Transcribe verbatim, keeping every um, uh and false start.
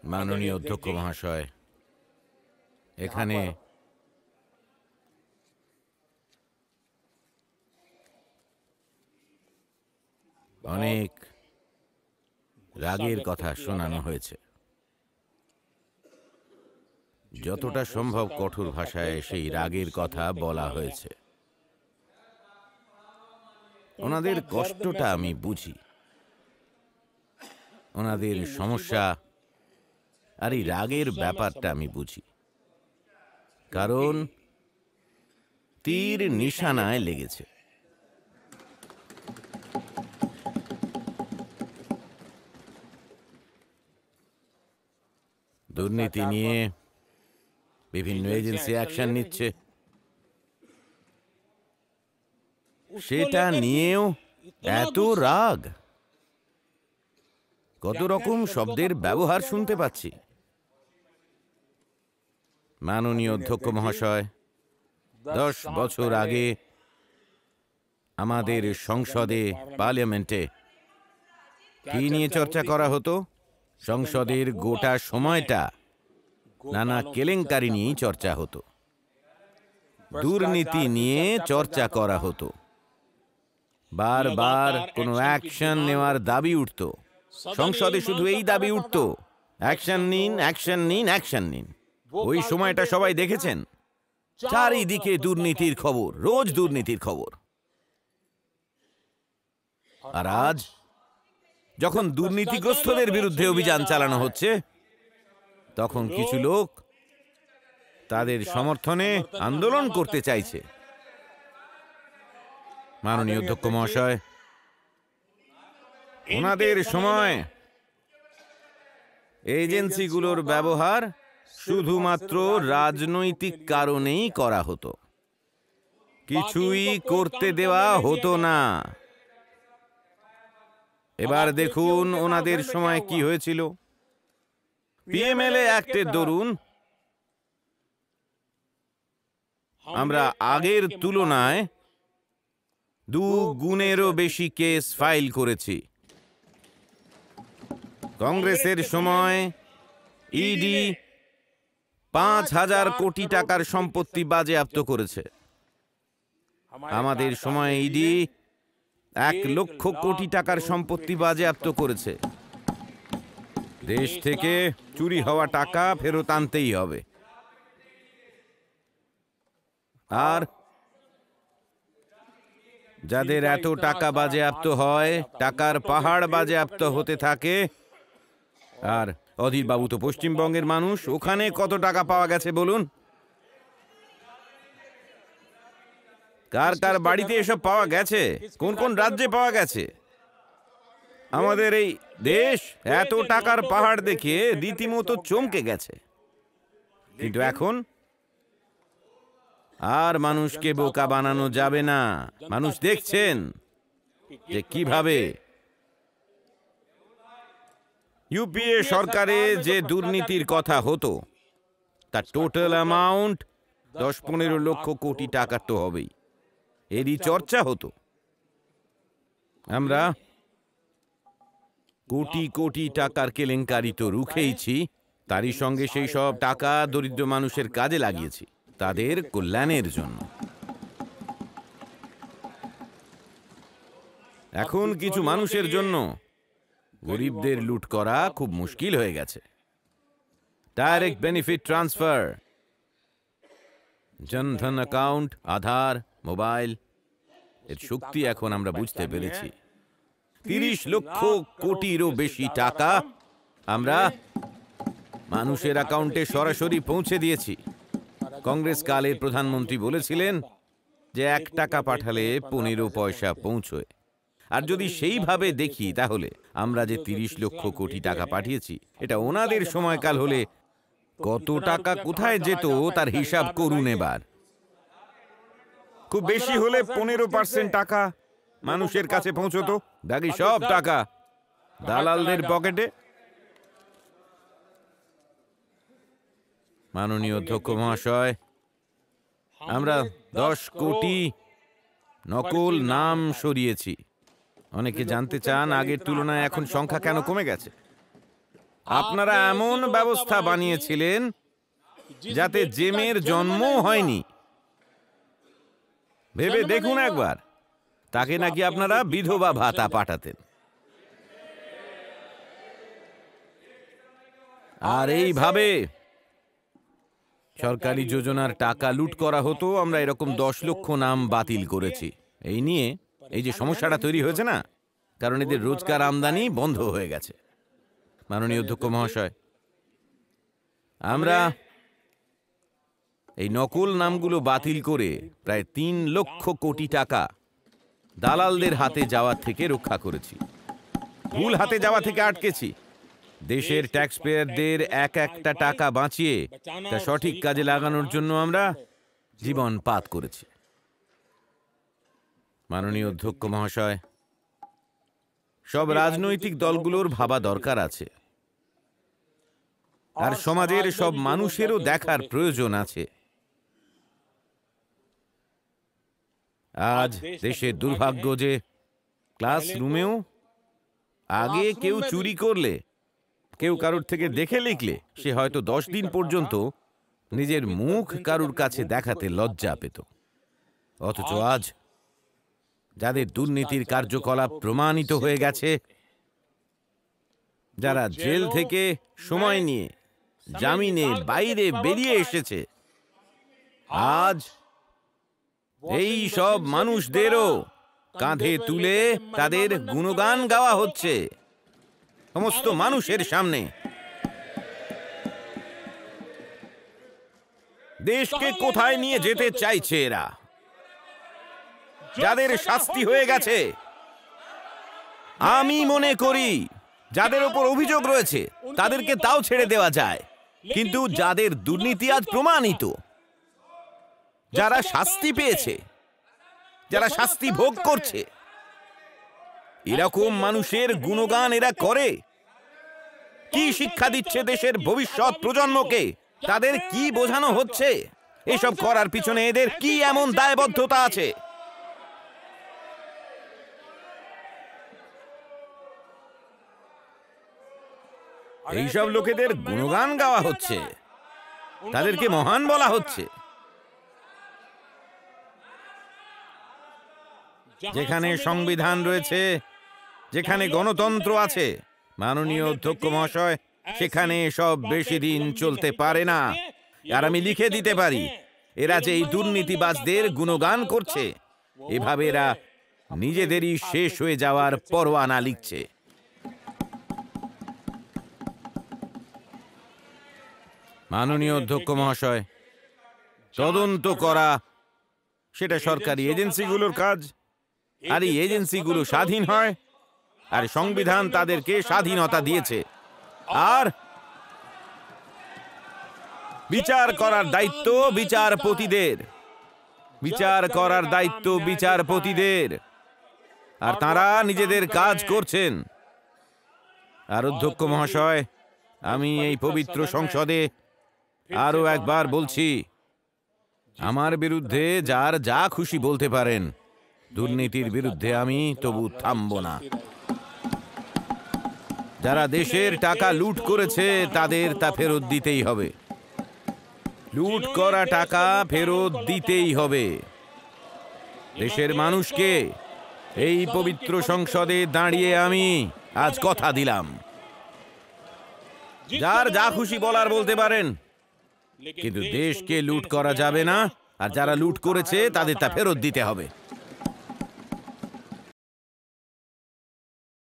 মাননীয় অধ্যক্ষ মহাশয়, এখানে অনেক রাগের কথা শোনানো হয়েছে। যতটা সম্ভব কঠোর ভাষায় সেই রাগের কথা বলা হয়েছে। ওনাদের কষ্টটা আমি বুঝি, ওনাদের সমস্যা আর এই রাগের ব্যাপারটা আমি বুঝি, কারণ তীর নিশানায় লেগেছে। দুর্নীতি নিয়ে বিভিন্ন এজেন্সি অ্যাকশন নিচ্ছে, সেটা নিয়েও এত রাগ, কত রকম শব্দের ব্যবহার শুনতে পাচ্ছি। মাননীয় অধ্যক্ষ মহাশয়, দশ বছর আগে আমাদের সংসদে, পার্লামেন্টে কি নিয়ে চর্চা করা হতো? সংসদের গোটা সময়টা নানা কেলেঙ্কারি নিয়েই চর্চা হতো, দুর্নীতি নিয়ে চর্চা করা হতো, বারবার কোনো অ্যাকশন নেওয়ার দাবি উঠত। সংসদে শুধু এই দাবি উঠত, অ্যাকশন নিন, অ্যাকশন নিন, অ্যাকশন নিন। ওই সময়টা সবাই দেখেছেন, চারিদিকে দুর্নীতির খবর, রোজ দুর্নীতির খবর। আর আজ যখন দুর্নীতিগ্রস্তদের বিরুদ্ধে অভিযান চালানো হচ্ছে, তখন কিছু লোক তাদের সমর্থনে আন্দোলন করতে চাইছে। মাননীয় অধ্যক্ষ মহাশয়, ওনাদের সময় এজেন্সিগুলোর ব্যবহার শুধুমাত্র রাজনৈতিক কারণেই করা হতো, কিছুই করতে দেওয়া হতো না। এবার দেখুন ওনাদের সময় কি হয়েছিল। পিএমএলএ অ্যাক্টের দরুন আমরা আগের তুলনায় দু গুণেরও বেশি কেস ফাইল করেছি। কংগ্রেসের সময় ইডি পাঁচ হাজার কোটি টাকার সম্পত্তি বাজেয়াপ্ত করেছে। আমাদের সময় ইডি এক লক্ষ কোটি টাকার সম্পত্তি বাজেয়াপ্ত করেছে। দেশ থেকে চুরি হওয়া টাকা ফেরত আনতেই হবে। আর যাদের এত টাকা বাজেয়াপ্ত হয়, টাকার পাহাড় বাজেয়াপ্ত হতে থাকে। আর অধীর বাবু তো পশ্চিমবঙ্গের মানুষ, ওখানে কত টাকা পাওয়া গেছে বলুন? কার কার বাড়িতে এসব পাওয়া গেছে? কোন কোন রাজ্যে পাওয়া গেছে? আমাদের এই দেশ এত টাকার পাহাড় দেখে রীতিমতো চমকে গেছে। কিন্তু এখন আর মানুষকে বোকা বানানো যাবে না। মানুষ দেখছেন যে কিভাবে ইউপিএ সরকারে যে দুর্নীতির কথা হতো, তার টোটাল অ্যামাউন্ট দশ পনেরো লক্ষ কোটি টাকা তো হবেই। এরই চর্চা হতো। আমরা কোটি কোটি টাকার কেলেঙ্কারি তো রুখেইছি, তারই সঙ্গে সেই সব টাকা দরিদ্র মানুষের কাজে লাগিয়েছি, তাদের কল্যাণের জন্য। এখন কিছু মানুষের জন্য গরিবদের লুট করা খুব মুশকিল হয়ে গেছে। Direct benefit transfer, Jan Dhan account, Aadhaar, mobile, এর শক্তি এখন আমরা বুঝতে পেরেছি। তিরিশ লক্ষ কোটিরও বেশি টাকা আমরা মানুষের অ্যাকাউন্টে সরাসরি পৌঁছে দিয়েছি। কংগ্রেস কালের প্রধানমন্ত্রী বলেছিলেন যে এক টাকা পাঠালে পনেরো পয়সা পৌঁছয়। আর যদি সেইভাবে দেখি, তাহলে আমরা যে তিরিশ লক্ষ কোটি টাকা পাঠিয়েছি, এটা ওনাদের সময়কাল হলে কত টাকা কোথায় যেত তার হিসাব করুন। এবার খুব বেশি হলে পনেরো পার্সেন্ট টাকা মানুষের কাছে পৌঁছতো, বাকি সব টাকা দালালদের পকেটে। মাননীয় অধ্যক্ষ মহাশয়, আমরা দশ কোটি নকল নাম সরিয়েছি। অনেকে জানতে চান আগের তুলনায় এখন সংখ্যা কেন কমে গেছে। আপনারা এমন ব্যবস্থা বানিয়েছিলেন যাতে জেমের জন্ম হয়নি। ভেবে দেখুন একবার, তাকে নাকি আপনারা বিধবা ভাতা পাঠাতেন। আর এইভাবে সরকারি যোজনার টাকা লুট করা হতো। আমরা এরকম দশ লক্ষ নাম বাতিল করেছি। এই নিয়ে এই যে সমস্যাটা তৈরি হয়েছে না, কারণ এদের রোজগার আমদানি বন্ধ হয়ে গেছে। মাননীয় অধ্যক্ষ মহাশয়, আমরা এই নকল নামগুলো বাতিল করে প্রায় তিন লক্ষ কোটি টাকা দালালদের হাতে যাওয়া থেকে রক্ষা করেছি, ভুল হাতে যাওয়া থেকে আটকেছি। দেশের ট্যাক্স পেয়ারদের এক একটা টাকা বাঁচিয়ে তা সঠিক কাজে লাগানোর জন্য আমরা জীবন পাত করেছি। মাননীয় অধ্যক্ষ মহাশয়, সব রাজনৈতিক দলগুলোর ভাবা দরকার আছে, আর সমাজের সব মানুষেরও দেখার প্রয়োজন আছে। আজ দেশের দুর্ভাগ্য যে ক্লাসরুমেও আগে কেউ চুরি করলে, কেউ কারুর থেকে দেখে লিখলে, সে হয়তো দশ দিন পর্যন্ত নিজের মুখ কারুর কাছে দেখাতে লজ্জা পেত। অথচ আজ যাদের দুর্নীতির কার্যকলাপ প্রমাণিত হয়ে গেছে, যারা জেল থেকে সময় নিয়ে জামিনে বাইরে বেরিয়ে এসেছে, আজ এই সব মানুষদেরও কাঁধে তুলে তাদের গুণগান গাওয়া হচ্ছে সমস্ত মানুষের সামনে। দেশকে কোথায় নিয়ে যেতে চাইছে এরা? যাদের শাস্তি হয়ে গেছে, আমি মনে করি যাদের ওপর অভিযোগ রয়েছে তাদেরকে তাও ছেড়ে দেওয়া যায়, কিন্তু যাদের দুর্নীতি আজ প্রমাণিত, যারা শাস্তি পেয়েছে, যারা শাস্তি ভোগ করছে, এরকম মানুষের গুণগান এরা করে। কি শিক্ষা দিচ্ছে দেশের ভবিষ্যৎ প্রজন্মকে? তাদের কি বোঝানো হচ্ছে? এসব করার পিছনে এদের কি এমন দায়বদ্ধতা আছে? এইসব লোকেদের গুণগান গাওয়া হচ্ছে, তাদেরকে মহান বলা হচ্ছে। যেখানে সংবিধান রয়েছে, যেখানে গণতন্ত্র আছে, মাননীয় অধ্যক্ষ মহাশয়, সেখানে সব বেশি দিন চলতে পারে না। আর আমি লিখে দিতে পারি, এরা যে এই দুর্নীতিবাজদের গুণগান করছে, এভাবে এরা নিজেদেরই শেষ হয়ে যাওয়ার পরোয়ানা লিখছে। মাননীয় অধ্যক্ষ মহাশয়, তদন্ত করা সেটা সরকারি এজেন্সিগুলোর কাজ, আর এই এজেন্সিগুলো স্বাধীন হয়, আর সংবিধান তাদেরকে স্বাধীনতা দিয়েছে। আর বিচার করার দায়িত্ব বিচারপতিদের, বিচার করার দায়িত্ব বিচারপতিদের, আর তারা নিজেদের কাজ করছেন। আর অধ্যক্ষ মহাশয়, আমি এই পবিত্র সংসদে আরো একবার বলছি, আমার বিরুদ্ধে যার যা খুশি বলতে পারেন, দুর্নীতির বিরুদ্ধে আমি তবু থামব না। যারা দেশের টাকা লুট করেছে তাদের তা ফেরত দিতেই হবে। লুট করা টাকা ফেরত দিতেই হবে। দেশের মানুষকে এই পবিত্র সংসদে দাঁড়িয়ে আমি আজ কথা দিলাম, যার যা খুশি বলার বলতে পারেন, কিন্তু দেশকে লুট করা যাবে না, আর যারা লুট করেছে তাদের তা ফেরত দিতে হবে।